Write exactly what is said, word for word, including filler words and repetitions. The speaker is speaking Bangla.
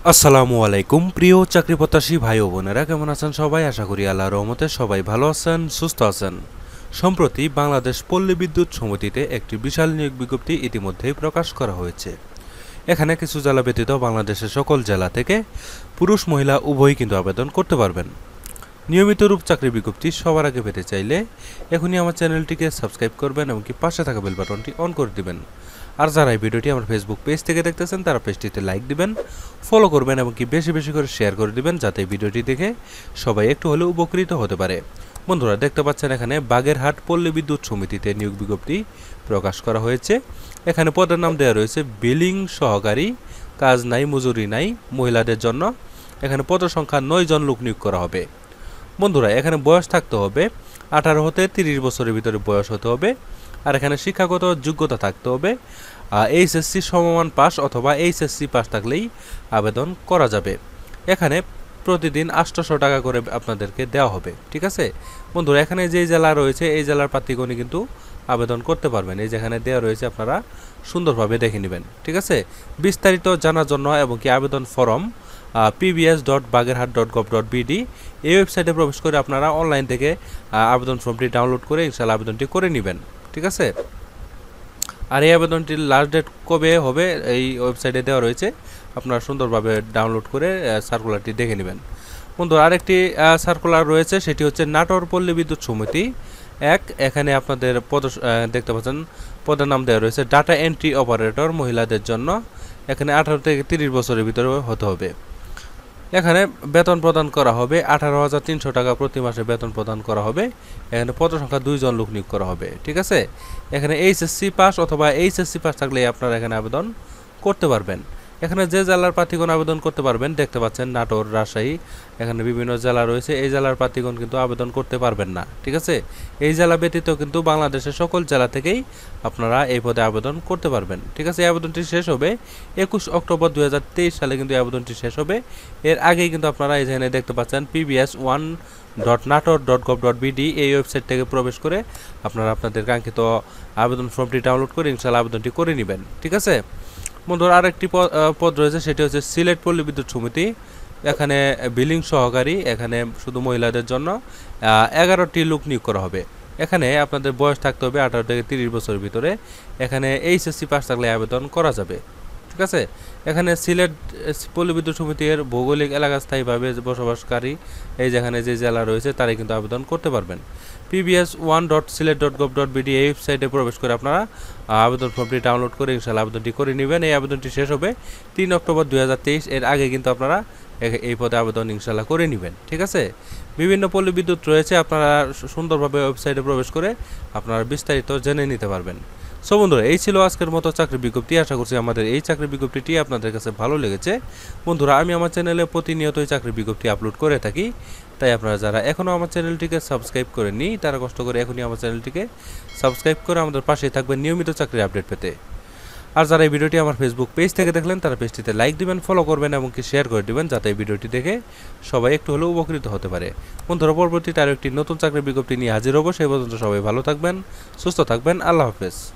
আসসালামু আলাইকুম প্রিয় চাকরি প্রত্যাশী ভাই ও বোনেরা, কেমন আছেন সবাই? আশা করি আল্লাহর রহমতে সবাই ভালো আছেন, সুস্থ আছেন। সম্প্রতি বাংলাদেশ পল্লী বিদ্যুৎ সমিতিতে একটি বিশাল নিয়োগ বিজ্ঞপ্তি ইতিমধ্যেই প্রকাশ করা হয়েছে। এখানে কিছু জেলা ব্যতীত বাংলাদেশের সকল জেলা থেকে পুরুষ মহিলা উভয়ই কিন্তু আবেদন করতে পারবেন। নিয়মিত রূপ চাকরি বিজ্ঞপ্তি সবার আগে পেতে চাইলে এখনই আমার চ্যানেলটিকে সাবস্ক্রাইব করবেন এবং কি পাশে থাকা বেল বাটনটি অন করে দিবেন। আর যারা এই ভিডিওটি আমার ফেসবুক পেজ থেকে দেখতেছেন তারা পেজটিতে লাইক দিবেন, ফলো করবেন এবং কি বেশি বেশি করে শেয়ার করে দিবেন, যাতে এই ভিডিওটি দেখে সবাই একটু হলেও উপকৃত হতে পারে। বন্ধুরা, দেখতে পাচ্ছেন এখানে বাগেরহাট পল্লী বিদ্যুৎ সমিতিতে নিয়োগ বিজ্ঞপ্তি প্রকাশ করা হয়েছে। এখানে পদের নাম দেওয়া রয়েছে বিলিং সহকারী, কাজ নাই মজুরি নাই, মহিলাদের জন্য। এখানে পদ সংখ্যা নয় জন লোক নিয়োগ করা হবে। বন্ধুরা, এখানে বয়স থাকতে হবে আঠারো হতে তিরিশ বছরের ভিতরে বয়স হতে হবে। আর এখানে শিক্ষাগত যোগ্যতা থাকতে হবে এইচএসসি সমমান পাস অথবা এইচএসসি পাস থাকলেই আবেদন করা যাবে। এখানে প্রতিদিন আটশোশো টাকা করে আপনাদেরকে দেওয়া হবে। ঠিক আছে বন্ধুরা, এখানে যে জেলা রয়েছে এই জেলার প্রার্থীগণই কিন্তু আবেদন করতে পারবেন। এই যেখানে দেওয়া রয়েছে আপনারা সুন্দরভাবে দেখে নেবেন। ঠিক আছে, বিস্তারিত জানার জন্য এবং কি আবেদন form PBS dot Bagerhat dot gov dot BD এই ওয়েবসাইটে প্রবেশ করে আপনারা অনলাইন থেকে আবেদন ফর্মটি ডাউনলোড করে ইনশাআল্লাহ আবেদনটি করে নেবেন। ঠিক আছে, আর এই আবেদনটির লাস্ট ডেট কবে হবে এই ওয়েবসাইটে দেওয়া রয়েছে, আপনারা সুন্দরভাবে ডাউনলোড করে সার্কুলারটি দেখে নেবেন। বন্ধু, আরেকটি সার্কুলার রয়েছে, সেটি হচ্ছে নাটোর পল্লী বিদ্যুৎ সমিতি এক। এখানে আপনাদের পদ দেখতে পাচ্ছেন পদের নাম দেওয়া রয়েছে ডাটা এন্ট্রি অপারেটর, মহিলাদের জন্য। এখানে আঠারো থেকে তিরিশ বছরের ভিতরে হতে হবে। এখানে বেতন প্রদান করা হবে আঠারো হাজার তিনশো টাকা প্রতি মাসে বেতন প্রদান করা হবে। এখানে পদ সংখ্যা দুইজন লোক নিয়োগ করা হবে। ঠিক আছে, এখানে এইচএসসি পাস অথবা এইচএসসি পাস থাকলে আপনারা এখানে আবেদন করতে পারবেন। এখানে যে জেলার প্রার্থীগণ আবেদন করতে পারবেন দেখতে পাচ্ছেন নাটোর, রাজশাহী, এখানে বিভিন্ন জেলা রয়েছে। এই জেলার প্রার্থীগণ কিন্তু আবেদন করতে পারবেন না। ঠিক আছে, এই জেলা ব্যতীত কিন্তু বাংলাদেশের সকল জেলা থেকেই আপনারা এই পদে আবেদন করতে পারবেন। ঠিক আছে, এই আবেদনটি শেষ হবে একুশ অক্টোবর দুই হাজার তেইশ সালে কিন্তু এই আবেদনটি শেষ হবে। এর আগেই কিন্তু আপনারা এখানে দেখতে পাচ্ছেন PBS one dot Natore dot gov dot BD এই ওয়েবসাইট থেকে প্রবেশ করে আপনারা আপনাদের কাঙ্ক্ষিত আবেদন ফর্মটি ডাউনলোড করে ইনশাআল্লাহ আবেদনটি করে নেবেন। ঠিক আছে বন্ধুরা, আরেকটি পদ রয়েছে, সেটি হচ্ছে সিলেট পল্লী বিদ্যুৎ সমিতি। এখানে বিলিং সহকারী, এখানে শুধু মহিলাদের জন্য এগারোটি লোক নিয়োগ করা হবে। এখানে আপনাদের বয়স থাকতে হবে আঠারো থেকে তিরিশ বছরের ভিতরে। এখানে এইচএসসি পাস থাকলে আবেদন করা যাবে। ঠিক আছে, এখানে সিলেট পল্লী বিদ্যুৎ সমিতির ভৌগোলিক এলাকা স্থায়ীভাবে বসবাসকারী এই যেখানে যে জেলা রয়েছে তারাই কিন্তু আবেদন করতে পারবেন। PBS one dot Sylhet dot gov dot BD এই ওয়েবসাইটে প্রবেশ করে আপনারা আবেদন ফর্মটি ডাউনলোড করে ইনশাআল্লাহ আবেদনটি করে নেবেন। এই আবেদনটি শেষ হবে তিন অক্টোবর দুই হাজার তেইশ। এর আগে কিন্তু আপনারা এই পদে আবেদন ইনশাআল্লাহ করে নেবেন। ঠিক আছে, বিভিন্ন পল্লী বিদ্যুৎ রয়েছে, আপনারা সুন্দরভাবে ওয়েবসাইটে প্রবেশ করে আপনারা বিস্তারিত জেনে নিতে পারবেন। সো বন্ধুরা, এই ছিল আজকের মতো চাকরি বিজ্ঞপ্তি। আশা করছি আমাদের এই চাকরি বিজ্ঞপ্তিটি আপনাদের কাছে ভালো লেগেছে। বন্ধুরা, আমি আমার চ্যানেলে প্রতিনিয়তই চাকরি বিজ্ঞপ্তি আপলোড করে থাকি, তাই আপনারা যারা এখনও আমার চ্যানেলটিকে সাবস্ক্রাইব করেননি তারা কষ্ট করে এখনই আমার চ্যানেলটিকে সাবস্ক্রাইব করে আমাদের পাশেই থাকবেন নিয়মিত চাকরির আপডেট পেতে। আর যারা এই ভিডিওটি আমার ফেসবুক পেজ থেকে দেখলেন তারা পেজটিতে লাইক দিবেন, ফলো করবেন এবং কি শেয়ার করে দিবেন, যাতে এই ভিডিওটি দেখে সবাই একটু হলেও উপকৃত হতে পারে। বন্ধুরা, পরবর্তীতে আরও একটি নতুন চাকরির বিজ্ঞপ্তি নিয়ে হাজির হবো। সেই পর্যন্ত সবাই ভালো থাকবেন, সুস্থ থাকবেন। আল্লাহ হাফেজ।